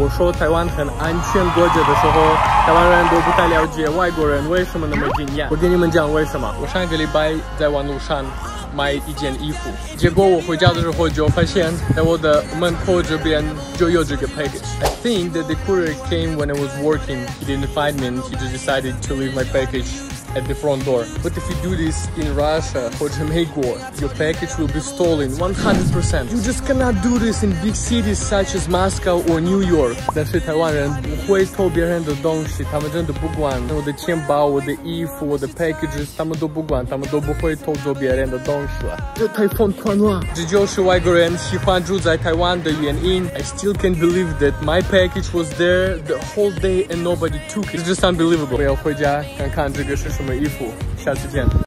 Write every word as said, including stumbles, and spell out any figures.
我说台湾很安全国家的时候，台湾人都不太了解外国人为什么那么惊讶。我跟你们讲为什么。我上一个礼拜在网络上买一件衣服，结果我回家的时候就发现，在我的门口这边就有这个 package. I think that the courier came when I was working. He didn't find me and he just decided to leave my package at the front door. But if you do this in Russia or Jamaica, your package will be stolen one hundred percent. You just cannot do this in big cities such as Moscow or New York. 但是台湾人不会偷别人的东西，他们真的不管我的钱包、我的衣服、我的 packages， 他们都不管，他们都不会偷走别人的东西了。这太疯狂了！这就是外国人喜欢住在台湾的原因。I still can't believe that my package was there the whole day and nobody took it. It's just unbelievable. 我要回家看看这个是什么衣服。下次见。